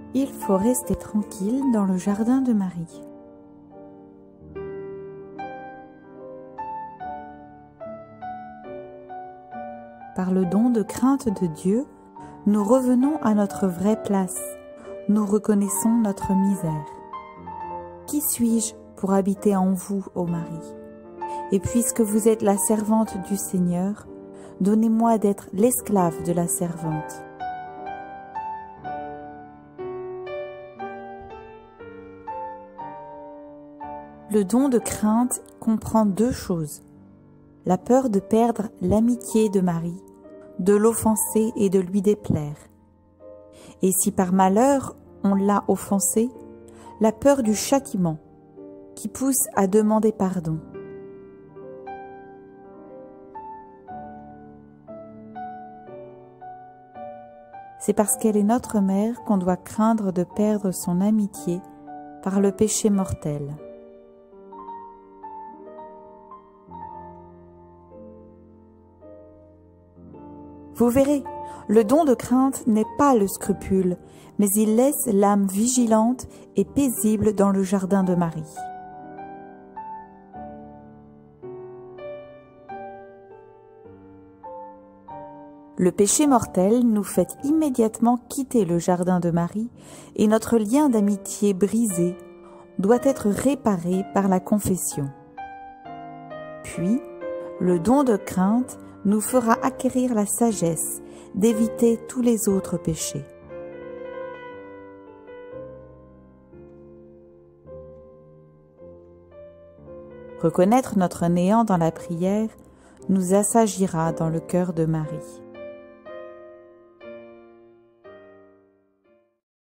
Il faut rester tranquille dans le jardin de Marie. Par le don de crainte de Dieu, nous revenons à notre vraie place. Nous reconnaissons notre misère. Qui suis-je pour habiter en vous, ô Marie? Et puisque vous êtes la servante du Seigneur, donnez-moi d'être l'esclave de la servante. Le don de crainte comprend deux choses: la peur de perdre l'amitié de Marie, de l'offenser et de lui déplaire. Et si par malheur on l'a offensée, la peur du châtiment, qui pousse à demander pardon. C'est parce qu'elle est notre mère qu'on doit craindre de perdre son amitié par le péché mortel. Vous verrez, le don de crainte n'est pas le scrupule, mais il laisse l'âme vigilante et paisible dans le jardin de Marie. Le péché mortel nous fait immédiatement quitter le jardin de Marie et notre lien d'amitié brisé doit être réparé par la confession. Puis, le don de crainte nous fera acquérir la sagesse d'éviter tous les autres péchés. Reconnaître notre néant dans la prière nous assagira dans le cœur de Marie.